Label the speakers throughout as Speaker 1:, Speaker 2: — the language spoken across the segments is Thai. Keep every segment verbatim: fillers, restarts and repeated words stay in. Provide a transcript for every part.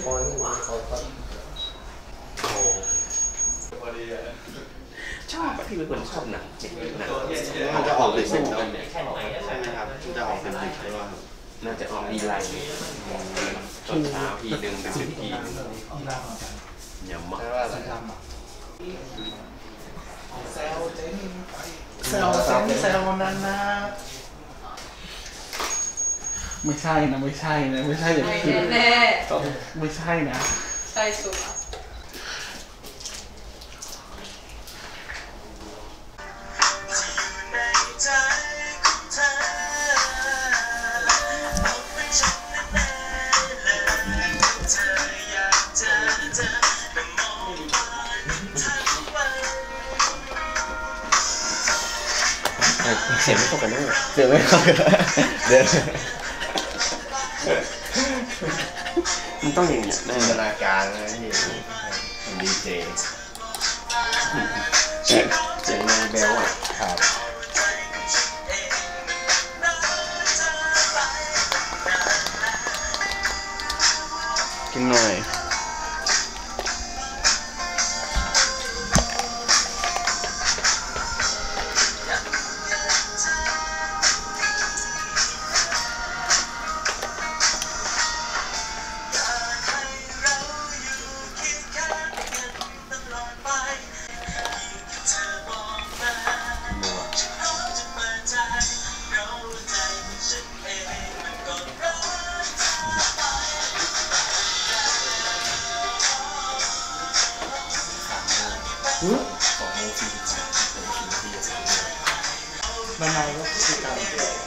Speaker 1: คอยคอยคอยโอ้
Speaker 2: ชอบพี่เป็นคนชอบหนังหนัง
Speaker 1: มันจะออกเป็นสู้กันเนี่ยใช่ไหมครับจะออกเป็นสิบหรือว่า
Speaker 2: น่าจะออกปีไรตอนเช้าทีหนึ่งเป็นสิบทีอย่ามา
Speaker 1: แซวเจ๊แซวแซวแซวนั้นนะ
Speaker 3: ไม่ใช่นะไม่ใช่นะไม่ใช่อย่างที่
Speaker 4: แน่
Speaker 3: ไม่ใช่นะ
Speaker 4: ใช่สุด
Speaker 2: เสียงไม่เข้ากันด้วย
Speaker 1: เสียงไม่เข้ากันเดี๋ยว
Speaker 2: มันต้องอย่างนี้
Speaker 1: จินตนาการนะที่ดีเจ
Speaker 2: เสียงนางเบลอ่ะ
Speaker 1: ครับ
Speaker 2: กินหน่อย
Speaker 1: สองโมงสี่สิบสามเป็นสี่นาที
Speaker 3: ด้านในก็คือการ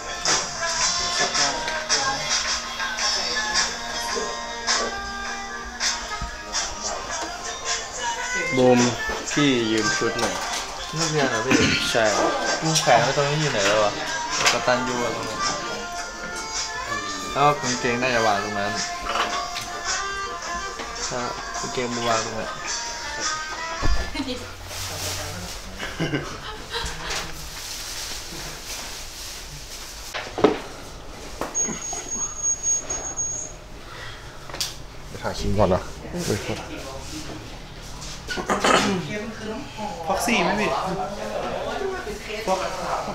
Speaker 2: บูมพี่ยืมชุดหน่อย
Speaker 3: นักเรียนเหรอพี่
Speaker 2: ใช่
Speaker 3: กูแขวนไว้ตรงนี้อยู่ไหนแล้ววะกัปตันยูตรงนี้แล้วกางเกงน่าจะวางตรงนั้นถ้ากางเกงมือวางตรงไหน
Speaker 1: ไปถ่ายคลิปก่อนนะ
Speaker 3: พ็อกซี่ไหมพี่พ็อก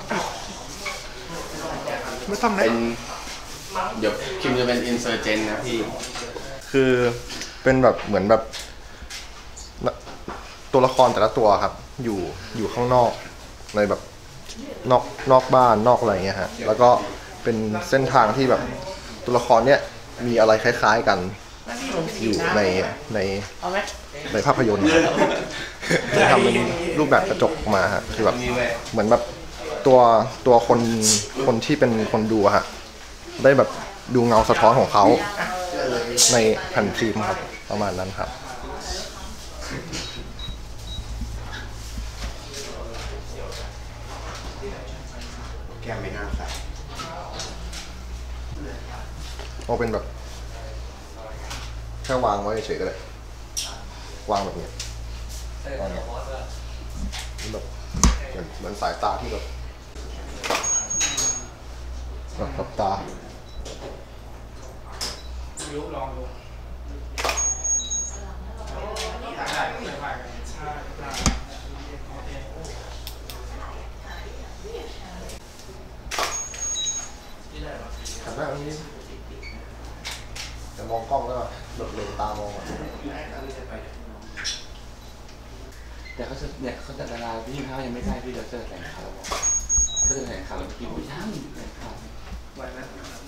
Speaker 3: ไม่ต้องนะ
Speaker 2: เดี๋ยวคิมจะเป็นอินเซอร์เจนนะพี่
Speaker 1: คือเป็นแบบเหมือนแบบตัวละครแต่ละตัวครับอยู่อยู่ข้างนอกในแบบนอกนอกบ้านนอกอะไรเงี้ยฮะแล้วก็เป็นเส้นทางที่แบบตัวละครเนี้ยมีอะไรคล้ายๆกันอยู่ในในในภาพยนตร์จะทำเป็นรูปแบบกระจกมาฮะคือแบบเหมือนแบบตัวตัวคนคนที่เป็นคนดูฮะได้แบบดูเงาสะท้อนของเขาในแผ่นฟิล์มครับประมาณนั้นครับแก้มไม่น่าใส่เอาเป็นแบบแค่วางไว้เฉยก็ได้วางแบบนี้วางแบบแบบเหมือนเหมือนสายตาที่แบบแบบตาลองดูหันหน้าตรงนี้จะมองกล้องแล้วหลบเลนตามอง
Speaker 2: แต่เขาจะเนี่ยเขาจะดาราพี่เขายังไม่ได้พี่เราจะแข่งเขาเขาจะแข่งเขาพี่บอกยังแข่งเขาวันนั้น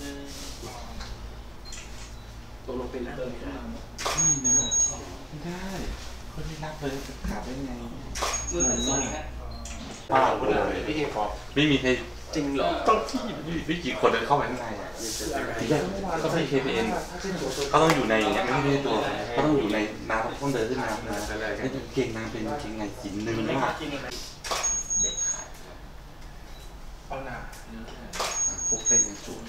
Speaker 2: ตกลงเป็นเดิมไม่นะไม่ได้คนที่รักเลยจะขาดได้ไงมือเป็นสองป้าเลยพี่เองครับไม่มีใครจริงเหรอต้องที่ไม่กี่คนเดินเข้ามาข้างในอ่ะก็ไม่เคพีเอ็นเขาต้องอยู่ในอย่างเงี้ยไม่ได้ตัวเขาต้องอยู่ในน้ำต้องเดินขึ้นน้ำนะไม่ต้องเก่งน้ำเป็นเก่งไงจิ๋นนึงมาก
Speaker 3: เอาหนา
Speaker 2: พวกเป็นจุด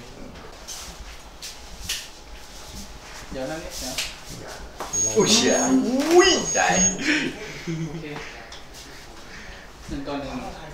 Speaker 3: เดี๋ยวนั่นนี่เดี๋ยว
Speaker 1: อุ้ยเชี่ยอุ้ยใจ
Speaker 3: หนึ่งตัวหนึ่ง